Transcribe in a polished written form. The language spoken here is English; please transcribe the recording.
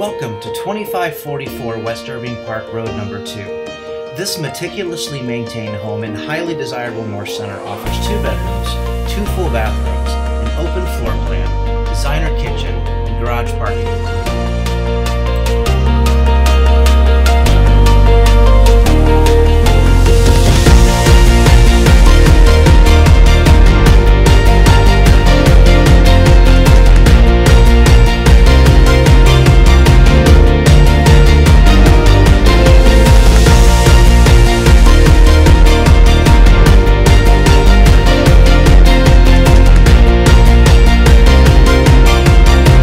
Welcome to 2544 West Irving Park Road number 2. This meticulously maintained home in highly desirable North Center offers 2 bedrooms, 2 full bathrooms, an open floor plan, designer kitchen, and garage parking.